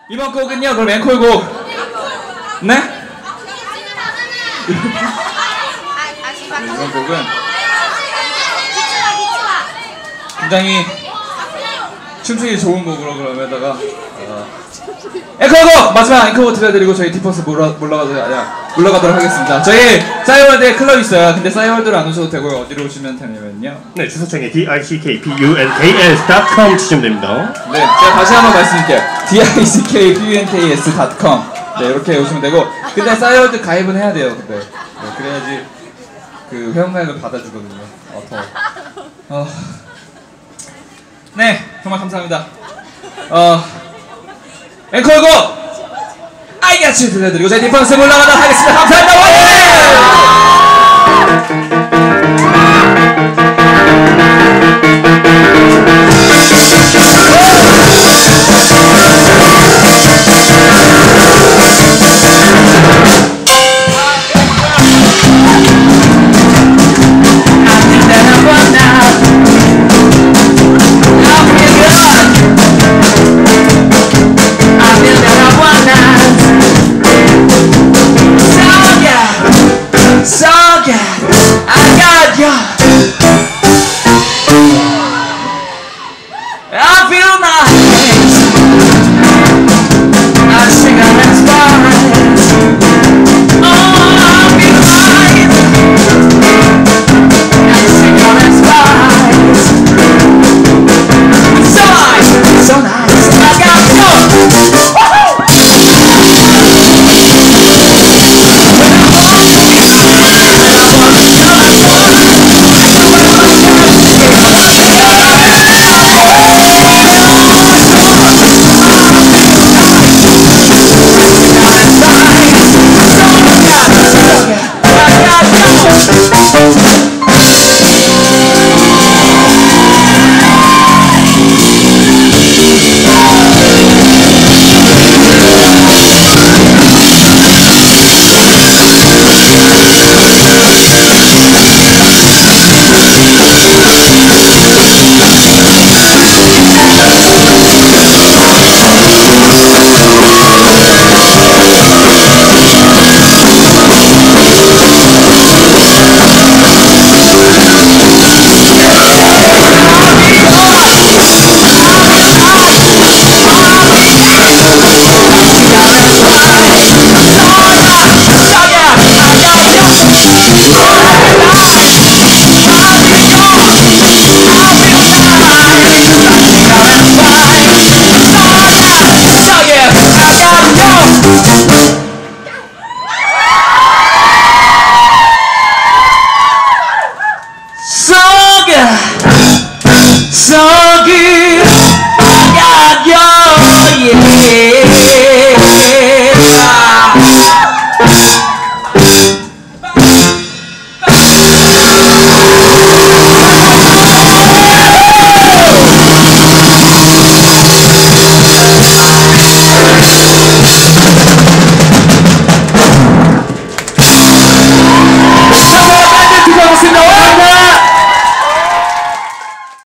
이번 곡은요, 그럼 앵콜곡. 네? 이번 곡은 굉장히 춤추기 좋은 곡으로 그러면다가 앵콜곡! 마지막 앵콜곡 들려드리고 저희 디퍼스 물러가도록 하겠습니다. 저희 싸이월드에 클럽 있어요. 근데 싸이월드로 안 오셔도 되고요. 어디로 오시면 되냐면요, 네, 주소창에 dickpunks 치시면 됩니다. 네, 제가 다시 한번 말씀드릴게요. dickpunks.com. 네, 이렇게 오시면 되고, 근데 싸이월드 가입은 해야 돼요. 근데 네, 그래야지 그 회원가입을 받아주거든요. 네, 정말 감사합니다. 앵콜곡 I got you 들려드리고 저희 디퍼스 물러가도록 하겠습니다. 감사합니다.